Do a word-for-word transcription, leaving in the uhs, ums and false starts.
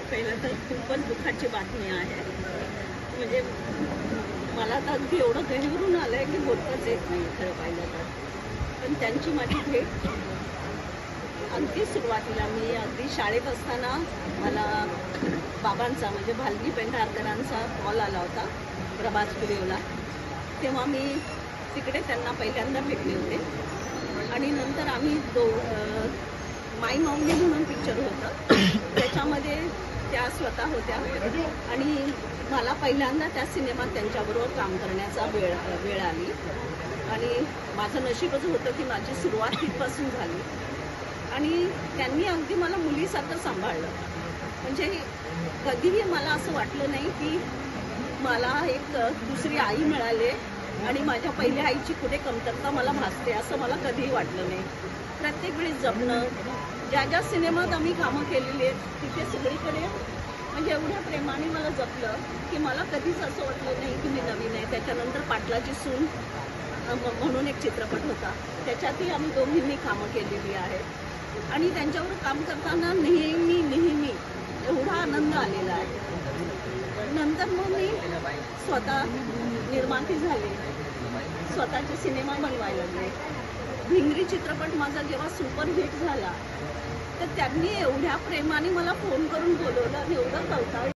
पहिलं तर खूपच दुःखाची बातमी आहे. म्हणजे मला तर अगदी एवढं गहिवरून आलंय की बोलताच येत नाही खरं पाहिलं तर. पण त्यांची माझी भेट अगदी सुरुवातीला मी अगदी शाळेत असताना मला बाबांचा म्हणजे भालजी पेंढारकरांचा कॉल आला होता प्रभात स्टुडिओला. तेव्हा मी तिकडे त्यांना पहिल्यांदा भेटले होते आणि नंतर आम्ही दो माय माऊली म्हणून पिक्चर होतं त्याच्यामध्ये त्या स्वतः होत्या आणि मला पहिल्यांदा त्या सिनेमात त्यांच्याबरोबर काम करण्याचा वेळ वेळ आली आणि माझं नशीबच होतं की माझी सुरुवात तिथपासून झाली आणि त्यांनी अगदी मला मुलीसारखं सांभाळलं. म्हणजे कधीही मला असं वाटलं नाही की मला एक दुसरी आई मिळाली आणि माझ्या पहिल्या आईची कुठे कमतरता मला भासते असं मला कधीही वाटलं नाही. प्रत्येक वेळेस जपणं, ज्या ज्या सिनेमात आम्ही कामं केलेली आहेत तिथे सगळीकडे म्हणजे एवढ्या प्रेमाने मला जपलं की मला कधीच असं वाटलं नाही की मी नवीन आहे. त्याच्यानंतर पाटलाची सून म्हणून एक चित्रपट होता, त्याच्यातही आम्ही दोघींनी कामं केलेली आहेत आणि त्यांच्यावर काम करताना नेहमी नेहमी एवढा आनंद आलेला आहे. नंतर मग मी स्वतः निर्माती झाले, स्वतःचे सिनेमा बनवायला लागले. भिंगरी चित्रपट माझा जेव्हा सुपरहिट झाला तर त्यांनी एवढ्या प्रेमाने मला फोन करून बोलवलं आणि एवढं कळतं